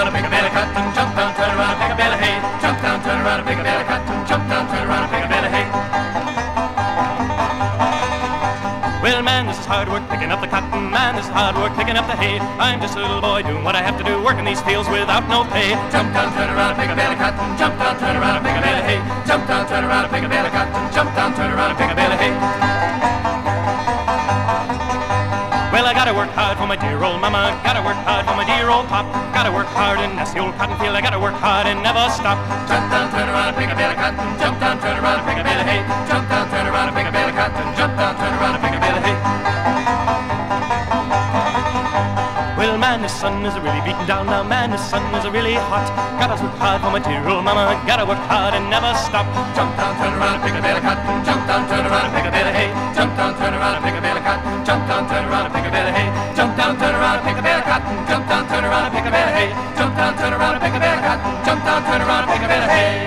around and pick a bale of cotton. Jump down, turn around and pick a bale of hay. Jump down, turn around and pick a bale of cotton. Jump down, turn around and pick a bale of hay. Well, man, this is hard work picking up the cotton. Man, this is hard work picking up the hay. I'm just a little boy doing what I have to do, working these fields without no pay. Jump down, turn around and pick a bale of cotton. Jump down, turn around and pick a bale of hay. Jump down, turn around and pick a bale of cotton. Jump down, turn around and pick a bale of hay. Well, I gotta work hard for my dear old mama. Gotta work hard for my dear old pop. Gotta work hard in that's the old cotton field. I gotta work hard and never stop. Jump down, turn around and pick a bale of cotton. Jump down, turn around and pick a bale of hay. Jump down, turn around and pick a bale of cotton. Jump down, turn around and pick a bale of hay. Well, man, the sun is really beating down now. Man, the sun is really hot. Gotta work hard for my dear old mama. Gotta work hard and never stop. Jump down, turn around and pick a bale of cotton. Jump down, turn around and pick a bale of hay. Jump down, turn around and pick a bale of cotton. Jump down, turn around and pick a bale of hay. Jump down, turn around and pick a bale of cotton. Jump down, turn around and pick a bale of hay. Jump down, turn around and pick a bale of cotton. Jump down, turn around and pick a bale of hay.